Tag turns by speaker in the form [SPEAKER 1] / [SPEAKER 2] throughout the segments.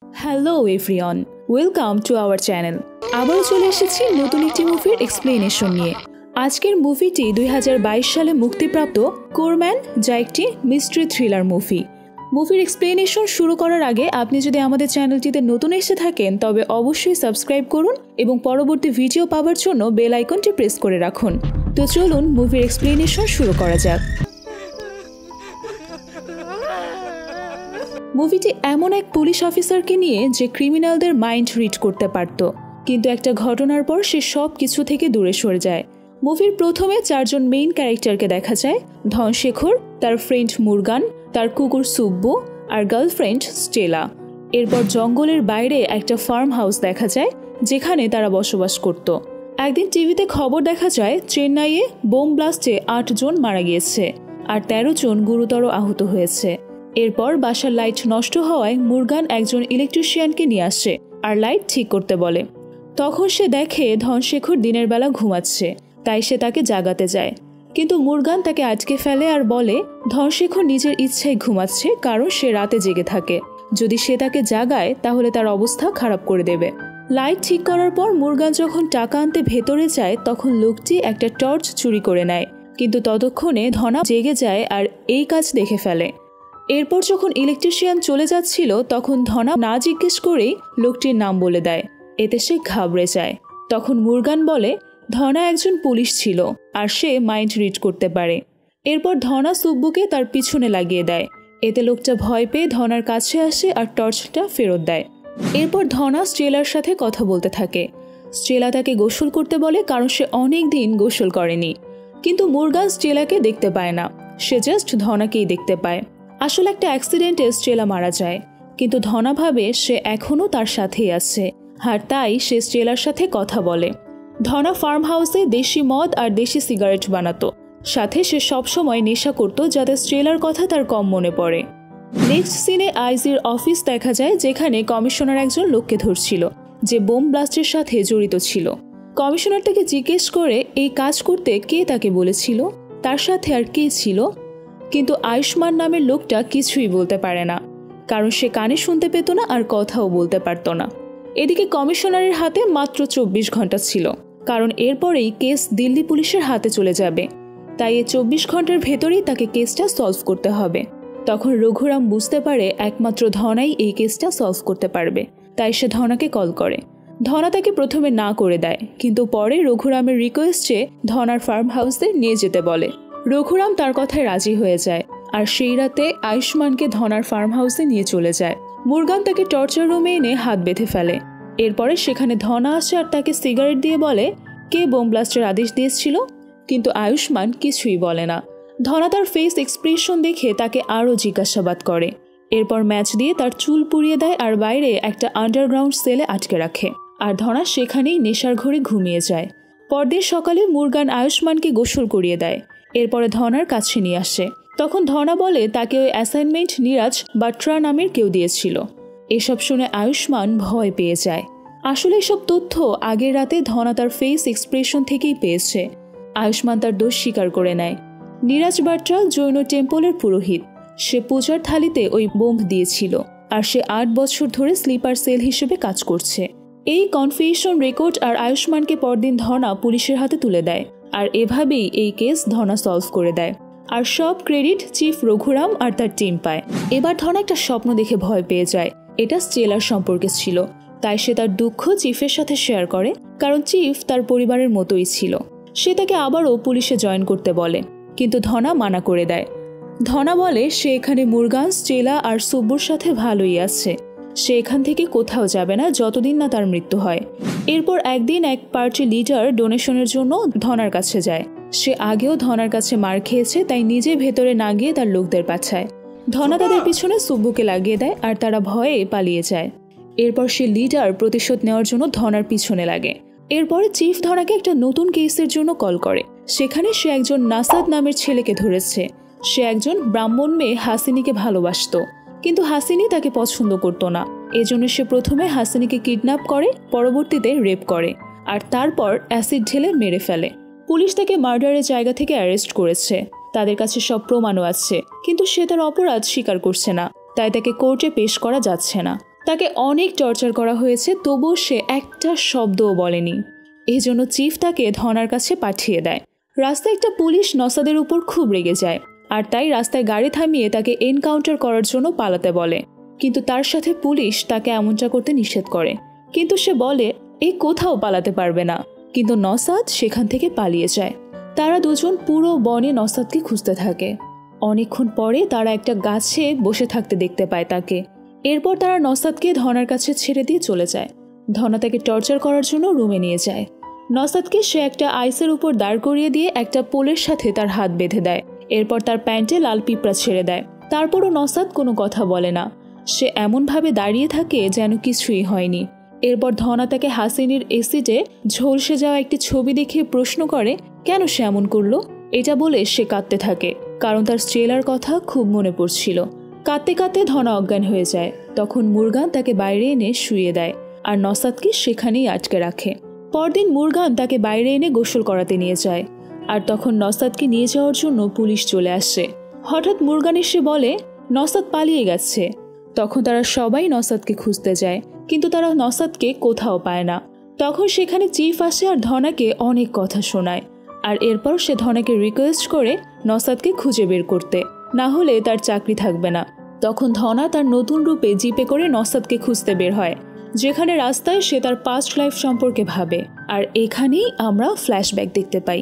[SPEAKER 1] Hello everyone, welcome to our channel. আবারও চলে এসেছি নতুন একটি মুভির এক্সপ্লেনেশন নিয়ে। আজকের মুভিটি 2022 সালে মুক্তিপ্রাপ্ত কোরম্যান, যা একটি মিস্ট্রি থ্রিলার মুভি। মুভির এক্সপ্লেনেশন শুরু করার আগে আপনি যদি আমাদের চ্যানেলটিতে নতুন এসে থাকেন তবে অবশ্যই সাবস্ক্রাইব করুন এবং পরবর্তী ভিডিও পাওয়ার জন্য বেল আইকনটি প্রেস করে রাখুন। তো চলুন মুভির এক্সপ্লেনেশন শুরু করা যাক। মুভিটি এমন এক পুলিশ অফিসারকে নিয়ে যে ক্রিমিনালদের মাইন্ড রিড করতে পারত, কিন্তু একটা ঘটনার পর সে সব কিছু থেকে দূরে সরে যায়। মুভির প্রথমে 4 জন মেইন ক্যারেক্টারকে দেখা যায়: ধনশেখর, তার ফ্রেন্ড মুরগান, তার কুকুর সুব্বু আর গার্লফ্রেন্ড স্টেলা। এরপর জঙ্গলের বাইরে একটা ফার্ম হাউস দেখা যায় যেখানে তারা বসবাস করত। একদিন টিভিতে খবর দেখা যায় চেন্নাইয়ে বোম ব্লাস্টে 8 জন মারা গিয়েছে আর 13 জন গুরুতর আহত হয়েছে। এরপর বাসার লাইট নষ্ট হওয়ায় মুরগান একজন ইলেকট্রিশিয়ানকে নিয়ে আসে আর লাইট ঠিক করতে বলে। তখন সে দেখে ধনশেখর দিনের বেলা ঘুমাচ্ছে, তাই সে তাকে জাগাতে যায়, কিন্তু মুরগান তাকে আটকে ফেলে আর বলে ধনশেখর নিজের ইচ্ছায় ঘুমাচ্ছে, কারণ সে রাতে জেগে থাকে। যদি সে তাকে জাগায় তাহলে তার অবস্থা খারাপ করে দেবে। লাইট ঠিক করার পর মুরগান যখন টাকা আনতে ভেতরে যায় তখন লোকটি একটা টর্চ চুরি করে নেয়, কিন্তু ততক্ষণে ধনা জেগে যায় আর এই কাজ দেখে ফেলে। এরপর যখন ইলেকট্রিশিয়ান চলে যাচ্ছিল তখন ধনা না জিজ্ঞেস করেই লোকটির নাম বলে দেয়। এতে সে ঘাবড়ে যায়। তখন মুরগান বলে ধনা একজন পুলিশ ছিল আর সে মাইন্ড রিড করতে পারে। এরপর ধনা সুব্বুকে তার পিছনে লাগিয়ে দেয়। এতে লোকটা ভয় পেয়ে ধনার কাছে আসে আর টর্চটা ফেরত দেয়। এরপর ধনা স্টেলার সাথে কথা বলতে থাকে। স্টেলা তাকে গোসল করতে বলে, কারণ সে অনেক দিন গোসল করেনি। কিন্তু মুরগান স্টেলাকে দেখতে পায় না, সে জাস্ট ধনাকেই দেখতে পায়। আসলে একটা অ্যাক্সিডেন্টে স্টেলা মারা যায়, কিন্তু ধনা ভাবে সে এখনও তার সাথেই আছে আর তাই সে স্টেলার সাথে কথা বলে। ধনা ফার্ম হাউসে দেশি মদ আর দেশি সিগারেট বানাতো, সাথে সে সবসময় নেশা করত যাতে স্টেলার কথা তার কম মনে পড়ে। নেক্সট সিনে আইজির অফিস দেখা যায় যেখানে কমিশনার একজন লোককে ধরছিল যে বোম ব্লাস্টের সাথে জড়িত ছিল। কমিশনার তাকে জিজ্ঞেস করে এই কাজ করতে কে তাকে বলেছিল, তার সাথে আর কে ছিল, কিন্তু আয়ুষ্মান নামের লোকটা কিছুই বলতে পারে না, কারণ সে কানে শুনতে পেত না আর কথাও বলতে পারত না। এদিকে কমিশনারের হাতে মাত্র 24 ঘন্টা ছিল, কারণ এরপরেই কেস দিল্লি পুলিশের হাতে চলে যাবে, তাই এই 24 ঘন্টার ভেতরেই তাকে কেসটা সলভ করতে হবে। তখন রঘুরাম বুঝতে পারে একমাত্র ধনাই এই কেসটা সলভ করতে পারবে, তাই সে ধনাকে কল করে। ধনা তাকে প্রথমে না করে দেয়, কিন্তু পরে রঘুরামের রিকোয়েস্টে ধনার ফার্ম হাউসে নিয়ে যেতে বলে। রঘুরাম তার কথায় রাজি হয়ে যায় আর সেই রাতে আয়ুষ্মানকে ধনার ফার্ম হাউসে নিয়ে চলে যায়। মুরগান তাকে টর্চার রুমে এনে হাত বেঁধে ফেলে। এরপরে সেখানে ধনা আসে আর তাকে সিগারেট দিয়ে বলে কে বোম ব্লাস্টের আদেশ দিয়েছিল, কিন্তু আয়ুষ্মান কিছুই বলে না। ধনা তার ফেস এক্সপ্রেশন দেখে তাকে আরও জিজ্ঞাসাবাদ করে। এরপর ম্যাচ দিয়ে তার চুল পুড়িয়ে দেয় আর বাইরে একটা আন্ডারগ্রাউন্ড সেলে আটকে রাখে, আর ধনা সেখানেই নেশার ঘরে ঘুমিয়ে যায়। পরদিন সকালে মুরগান আয়ুষ্মানকে গোসল করিয়ে দেয়। এরপরে ধনার কাছে নিয়ে আসে। তখন ধনা বলে তাকে ওই অ্যাসাইনমেন্ট নিরাজ বাট্রা নামের কেউ দিয়েছিল। এসব শুনে আয়ুষ্মান ভয় পেয়ে যায়। আসলে এসব তথ্য আগের রাতে ধনা তার ফেস এক্সপ্রেশন থেকেই পেয়েছে। আয়ুষ্মান তার দোষ স্বীকার করে নেয়। নিরাজ বাট্রা জৈন টেম্পলের পুরোহিত। সে পূজার থালিতে ওই বোম দিয়েছিল আর সে 8 বছর ধরে স্লিপার সেল হিসেবে কাজ করছে। এই কনফিউশন রেকর্ড আর আয়ুষ্মানকে পরদিন ধনা পুলিশের হাতে তুলে দেয়, আর এভাবেই এই কেস ধনা সলভ করে দেয়। আর সব ক্রেডিট চিফ রঘুরাম আর তার টিম পায়। এবার ধনা একটা স্বপ্ন দেখে ভয় পেয়ে যায়। এটা স্টেলার সম্পর্কে ছিল, তাই সে তার দুঃখ চিফের সাথে শেয়ার করে, কারণ চিফ তার পরিবারের মতোই ছিল। সে তাকে আবারও পুলিশে জয়েন করতে বলে, কিন্তু ধনা মানা করে দেয়। ধনা বলে সে এখানে মুরগান, স্টেলা আর সুব্বুর সাথে ভালোই আছে, সে এখান থেকে কোথাও যাবে না যতদিন না তার মৃত্যু হয়। এরপর একদিন এক পার্টি লিডার ডোনেশনের জন্য ধনার কাছে যায়। সে আগেও ধনার কাছে মার খেয়েছে, তাই নিজে ভেতরে না গিয়ে তার লোকদের পাঠায়। ধনা তাদের পিছনে সুব্বুকে লাগিয়ে দেয় আর তারা ভয়ে পালিয়ে যায়। এরপর সে লিডার প্রতিশোধ নেওয়ার জন্য ধনার পিছনে লাগে। এরপরে চিফ ধনাকে একটা নতুন কেসের জন্য কল করে। সেখানে সে একজন নাসাদ নামের ছেলেকে ধরেছে। সে একজন ব্রাহ্মণ মেয়ে হাসিনীকে ভালোবাসত, কিন্তু হাসিনী তাকে পছন্দ করত না। এজন্য সে প্রথমে হাসিনীকে কিডন্যাপ করে, পরবর্তীতে রেপ করে আর তারপর অ্যাসিড ঢেলে মেরে ফেলে। পুলিশ তাকে মার্ডারের জায়গা থেকে অ্যারেস্ট করেছে। তাদের কাছে সব প্রমাণও আছে, কিন্তু সে তার অপরাধ স্বীকার করছে না, তাই তাকে কোর্টে পেশ করা যাচ্ছে না। তাকে অনেক টর্চার করা হয়েছে, তবুও সে একটা শব্দও বলেনি। এই জন্য চিফ তাকে ধনার কাছে পাঠিয়ে দেয়। রাস্তায় একটা পুলিশ নসাদের উপর খুব রেগে যায়, আর তাই রাস্তায় গাড়ি থামিয়ে তাকে এনকাউন্টার করার জন্য পালাতে বলে। কিন্তু তার সাথে পুলিশ তাকে এমনটা করতে নিষেধ করে, কিন্তু সে বলে এই কোথাও পালাতে পারবে না। কিন্তু নসাদ সেখান থেকে পালিয়ে যায়। তারা দুজন পুরো বনে নসাদকে খুঁজতে থাকে। অনেকক্ষণ পরে তারা একটা গাছে বসে থাকতে দেখতে পায় তাকে। এরপর তারা নসাদকে ধনার কাছে ছেড়ে দিয়ে চলে যায়। ধনা তাকে টর্চার করার জন্য রুমে নিয়ে যায়। নসাদকে সে একটা আইসের উপর দাঁড় করিয়ে দিয়ে একটা পোলের সাথে তার হাত বেঁধে দেয়। এরপর তার প্যান্টে লাল পিঁপড়া ছেড়ে দেয়। তারপরও নসাদ কোনো কথা বলে না। সে এমনভাবে দাঁড়িয়ে থাকে যেন কিছুই হয়নি। এরপর ধনা তাকে হাসিনির এসিডে ঝলসে যাওয়া একটি ছবি দেখে প্রশ্ন করে কেন সে এমন করলো। এটা বলে সে কাঁদতে থাকে, কারণ তার স্ট্রেলার কথা খুব মনে পড়ছিল। কাঁদতে কাঁদতে ধনা অজ্ঞান হয়ে যায়। তখন মুরগান তাকে বাইরে এনে শুইয়ে দেয়, আর নসাদকে সেখানেই আটকে রাখে। পরদিন মুরগান তাকে বাইরে এনে গোসল করাতে নিয়ে যায়, আর তখন নসাদকে নিয়ে যাওয়ার জন্য পুলিশ চলে আসে। হঠাৎ মুরগান এসে বলে নসাদ পালিয়ে গেছে। তখন তারা সবাই নসাদকে খুঁজতে যায়, কিন্তু তারা নসাদকে কোথাও পায় না। তখন সেখানে চিফ আসে আর ধনাকে অনেক কথা শোনায়, আর এরপর সে ধনাকে রিকোয়েস্ট করে নসাদকে খুঁজে বের করতে, না হলে তার চাকরি থাকবে না। তখন ধনা তার নতুন রূপে জিপে করে নসাদকে খুঁজতে বের হয়, যেখানে রাস্তায় সে তার পাস্ট লাইফ সম্পর্কে ভাবে। আর এখানেই আমরা ফ্ল্যাশব্যাক দেখতে পাই।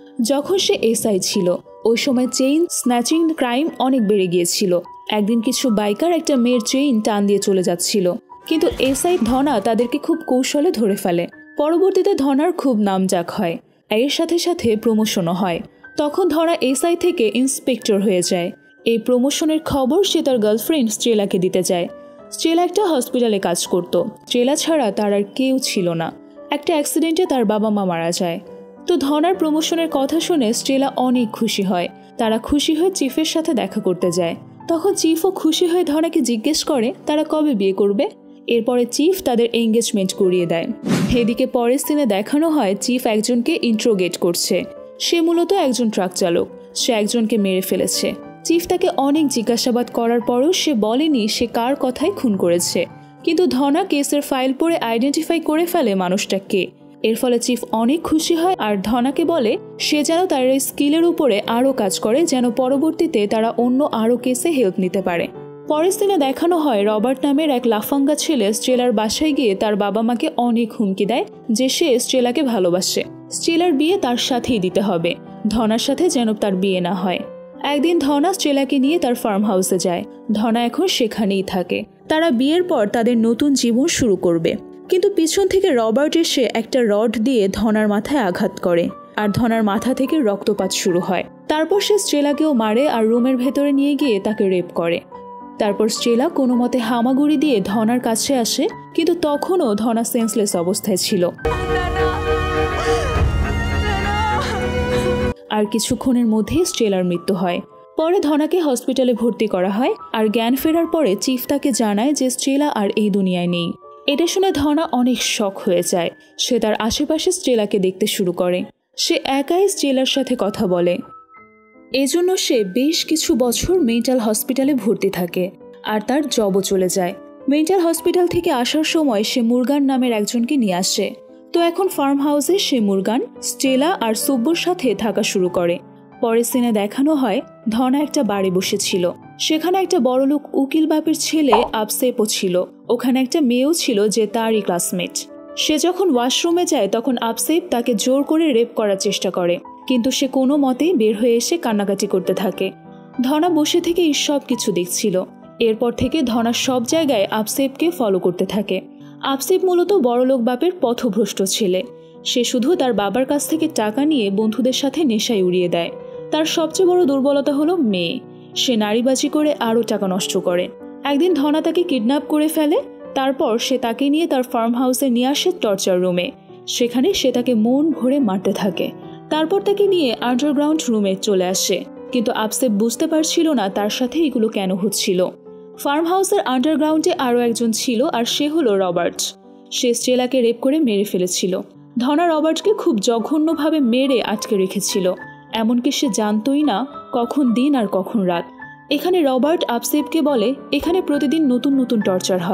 [SPEAKER 1] যখন সে এসআই ছিল, ওই সময় চেইন স্ন্যাচিং ক্রাইম অনেক বেড়ে গিয়েছিল। একদিন কিছু বাইকার একটা মেয়ের চেইন টান দিয়ে চলে যাচ্ছিল, কিন্তু এসআই ধনা তাদেরকে খুব কৌশলে ধরে ফেলে। পরবর্তীতে ধনার খুব নামজাক হয়, এর সাথে সাথে প্রমোশনও হয়। তখন ধনা এসআই থেকে ইন্সপেক্টর হয়ে যায়। এই প্রমোশনের খবর সে তার গার্লফ্রেন্ড স্ট্রেলাকে দিতে যায়। স্ট্রেলা একটা হসপিটালে কাজ করত। স্ট্রেলা ছাড়া তার আর কেউ ছিল না। একটা অ্যাক্সিডেন্টে তার বাবা মা মারা যায়। তো ধনার প্রমোশনের কথা শুনে স্ট্রেলা অনেক খুশি হয়। তারা খুশি হয়ে চিফের সাথে দেখা করতে যায়। তখন চিফও খুশি হয়ে ধনাকে জিজ্ঞেস করে তারা কবে বিয়ে করবে। এরপরে চিফ তাদের এঙ্গেজমেন্ট করিয়ে দেয়। এদিকে পরের সিনে দেখানো হয় চিফ একজনকে ইন্ট্রোগেট করছে। সে মূলত একজন ট্রাক চালক। সে একজনকে মেরে ফেলেছে। চিফ তাকে অনেক জিজ্ঞাসাবাদ করার পরও সে বলেনি সে কার কথায় খুন করেছে, কিন্তু ধনা কেসের ফাইল পড়ে আইডেন্টিফাই করে ফেলে মানুষটা কে। এর ফলে চিফ অনেক খুশি হয় আর ধনাকে বলে সে যেন তার এই স্কিলের উপরে আরও কাজ করে, যেন পরবর্তীতে তারা অন্য আরও কেসে হেল্প নিতে পারে। পরের দিনে দেখানো হয় রবার্ট নামের এক লাফাঙ্গা ছেলে স্ট্রেলার বাসায় গিয়ে তার বাবা মাকে অনেক হুমকি দেয় যে সে স্ট্রেলাকে ভালোবাসে, স্ট্রেলার বিয়ে তার সাথেই দিতে হবে, ধনার সাথে যেন তার বিয়ে না হয়। একদিন ধনা স্ট্রেলাকে নিয়ে তার ফার্ম হাউসে যায়। ধনা এখন সেখানেই থাকে। তারা বিয়ের পর তাদের নতুন জীবন শুরু করবে, কিন্তু পিছন থেকে রবার্ট এসে একটা রড দিয়ে ধনার মাথায় আঘাত করে, আর ধনার মাথা থেকে রক্তপাত শুরু হয়। তারপর সে স্ট্রেলাকেও মারে আর রুমের ভেতরে নিয়ে গিয়ে তাকে রেপ করে। তারপর স্ট্রেলা কোনো মতে হামাগুড়ি দিয়ে ধনার কাছে আসে, কিন্তু তখনও ধনা সেন্সলেস অবস্থায় ছিল। আর কিছুক্ষণের মধ্যেই স্ট্রেলার মৃত্যু হয়। পরে ধনাকে হসপিটালে ভর্তি করা হয়, আর জ্ঞান ফেরার পরে চিফ তাকে জানায় যে স্ট্রেলা আর এই দুনিয়ায় নেই। এটা শুনে ধনা অনেক শক হয়ে যায়। সে তার আশেপাশে স্ট্রেলাকে দেখতে শুরু করে। সে একাই স্ট্রেলার সাথে কথা বলে। এজন্য সে বেশ কিছু বছর মেন্টাল হসপিটালে ভর্তি থাকে, আর তার জবও চলে যায়। মেন্টাল হসপিটাল থেকে আসার সময় সে মুরগান নামের একজনকে নিয়ে আসে। তো এখন ফার্ম হাউসে সে মুরগান, স্ট্রেলা আর সুব্বুর সাথে থাকা শুরু করে। পরের সিনে দেখানো হয় ধনা একটা বাড়ি বসেছিল। সেখানে একটা বড়লোক উকিল বাপের ছেলে আপসেপও ছিল। ওখানে একটা মেয়েও ছিল যে তারই ক্লাসমেট। সে যখন ওয়াশরুমে যায় তখন আপসেপ তাকে জোর করে রেপ করার চেষ্টা করে, কিন্তু সে কোনো মতেই বের হয়ে এসে কান্নাকাটি করতে থাকে। ধনা বসে থেকে এই সব কিছু দেখছিল। এরপর থেকে ধনা সব জায়গায় আপসেপকে ফলো করতে থাকে। আপসেপ মূলত বড়লোক বাপের পথভ্রষ্ট ছেলে। সে শুধু তার বাবার কাছ থেকে টাকা নিয়ে বন্ধুদের সাথে নেশায় উড়িয়ে দেয়। তার সবচেয়ে বড় দুর্বলতা হলো মেয়ে। সে নারীবাজি করে আরও টাকা নষ্ট করে। একদিন ধনা তাকে কিডন্যাপ করে ফেলে। তারপর সে তাকে নিয়ে তার ফার্ম হাউসে নিয়ে আসে টর্চার রুমে। সেখানে সে তাকে মন ভরে মারতে থাকে। তারপর তাকে নিয়ে আন্ডারগ্রাউন্ড রুমে চলে আসে, কিন্তু আপসেপ বুঝতে পারছিল না তার সাথে এগুলো কেন হচ্ছিল। ফার্ম হাউসের আন্ডারগ্রাউন্ডে আরও একজন ছিল, আর সে হলো রবার্ট। সে স্ট্রেলাকে রেপ করে মেরে ফেলেছিল। ধনা রবার্টকে খুব জঘন্যভাবে মেরে আটকে রেখেছিল, এমনকি সে জানতই না কখন দিন আর কখন রাত। এখানে রবার্ট আপসেপকে বলে এখানে প্রতিদিন নতুন নতুন টর্চার হয়,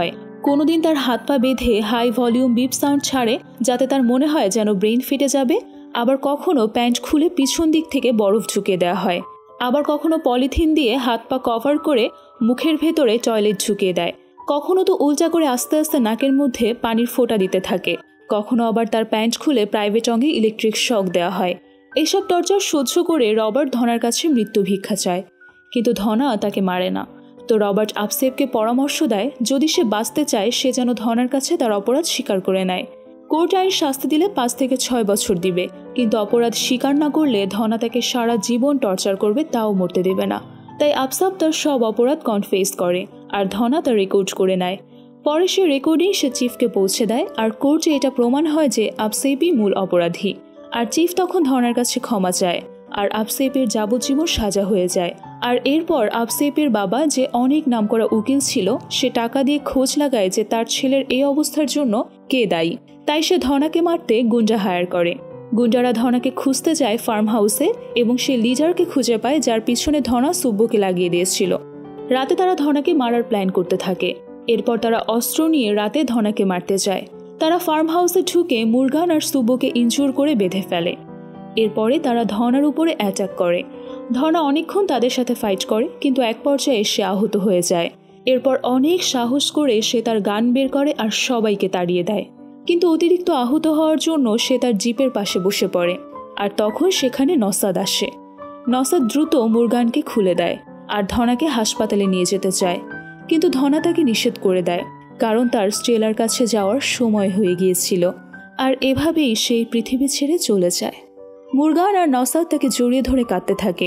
[SPEAKER 1] কোনোদিন তার হাত পা বেঁধে হাই ভলিউম বিপ সাউন্ড ছাড়ে যাতে তার মনে হয় যেন ব্রেন ফেটে যাবে, আবার কখনো প্যান্ট খুলে পিছন দিক থেকে বরফ ঝুঁকিয়ে দেওয়া হয়, আবার কখনো পলিথিন দিয়ে হাত পা কভার করে মুখের ভেতরে টয়লেট ঝুঁকিয়ে দেয়, কখনো তো উল্টা করে আস্তে আস্তে নাকের মধ্যে পানির ফোঁটা দিতে থাকে, কখনো আবার তার প্যান্ট খুলে প্রাইভেট অঙ্গে ইলেকট্রিক শক দেওয়া হয়। এইসব টর্চার সহ্য করে রবার্ট ধনার কাছে মৃত্যু ভিক্ষা চায়, কিন্তু ধনা তাকে মারে না। তো রবার্ট আফসেপকে পরামর্শ দেয় যদি সে বাঁচতে চায় সে যেন ধনার কাছে তার অপরাধ স্বীকার করে নেয়। কোর্ট আইন শাস্তি দিলে 5 থেকে 6 বছর দিবে, কিন্তু অপরাধ স্বীকার না করলে ধনা তাকে সারা জীবন টর্চার করবে, তাও মরতে দেবে না। তাই আফসাব তার সব অপরাধ কনফেস করে আর ধনা তা রেকর্ড করে নেয়। পরে সে রেকর্ডিং সে চিফকে পৌঁছে দেয় আর কোর্টে এটা প্রমাণ হয় যে আফসেপই মূল অপরাধী। আর চিফ তখন ধনার কাছে ক্ষমা চায় আর আফসেপের যাবজ্জীবন সাজা হয়ে যায়। আর এরপর আফসেপের বাবা, যে অনেক নামকরা উকিল ছিল, সে টাকা দিয়ে খোঁজ লাগায় যে তার ছেলের এই অবস্থার জন্য কে দায়ী। তাই সে ধনাকে মারতে গুন্ডা হায়ার করে। গুন্ডারা ধনাকে খুঁজতে যায় ফার্ম হাউসে এবং সে লিডারকে খুঁজে পায় যার পিছনে ধনা সুব্বুকে লাগিয়ে দিয়েছিল। রাতে তারা ধনাকে মারার প্ল্যান করতে থাকে। এরপর তারা অস্ত্র নিয়ে রাতে ধনাকে মারতে যায়। তারা ফার্ম হাউসে ঢুকে মুরগান আর সুব্বুকে ইনজুর করে বেঁধে ফেলে। এরপরে তারা ধনার উপরে অ্যাটাক করে। ধনা অনেকক্ষণ তাদের সাথে ফাইট করে, কিন্তু এক পর্যায়ে সে আহত হয়ে যায়। এরপর অনেক সাহস করে সে তার গান বের করে আর সবাইকে তাড়িয়ে দেয়। কিন্তু অতিরিক্ত আহত হওয়ার জন্য সে তার জিপের পাশে বসে পড়ে। আর তখন সেখানে নসাদ আসে। নসাদ দ্রুত মুরগানকে খুলে দেয় আর ধনাকে হাসপাতালে নিয়ে যেতে চায়, কিন্তু ধনা তাকে নিষেধ করে দেয় কারণ তার স্ট্রেলার কাছে যাওয়ার সময় হয়ে গিয়েছিল। আর এভাবেই সেই পৃথিবী ছেড়ে চলে যায়। মুরগান আর নসাদ তাকে জড়িয়ে ধরে কাঁদতে থাকে।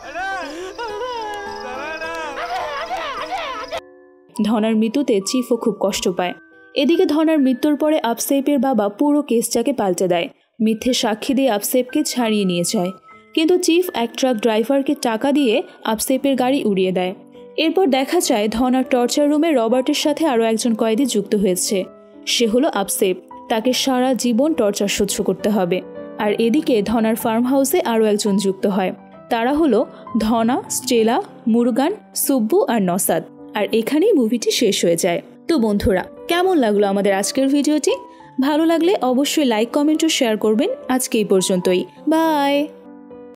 [SPEAKER 1] ধনার মৃত্যুতে চিফও খুব কষ্ট পায়। এদিকে ধনার মৃত্যুর পরে আফসেপের বাবা পুরো কেসটাকে পাল্টে দেয়। মিথ্যে সাক্ষী দিয়ে আফসেপকে ছাড়িয়ে নিয়ে যায়, কিন্তু চিফ এক ট্রাক ড্রাইভারকে টাকা দিয়ে আফসেপের গাড়ি উড়িয়ে দেয়। এরপর দেখা যায় ধনার টর্চার রুমে রবার্টের সাথে আরও একজন কয়েদি যুক্ত হয়েছে। সে হলো আফসেপ। তাকে সারা জীবন টর্চার সহ্য করতে হবে। আর এদিকে ধনার ফার্ম হাউসে আরও একজন যুক্ত হয়। তারা হলো ধনা, স্টেলা, মুরগান, সুব্বু আর নসাদ। আর এখানেই মুভিটি শেষ হয়ে যায়। তো বন্ধুরা, কেমন লাগলো আমাদের আজকের ভিডিওটি? ভালো লাগলে অবশ্যই লাইক, কমেন্ট ও শেয়ার করবেন। আজকে এই পর্যন্তই। বাই।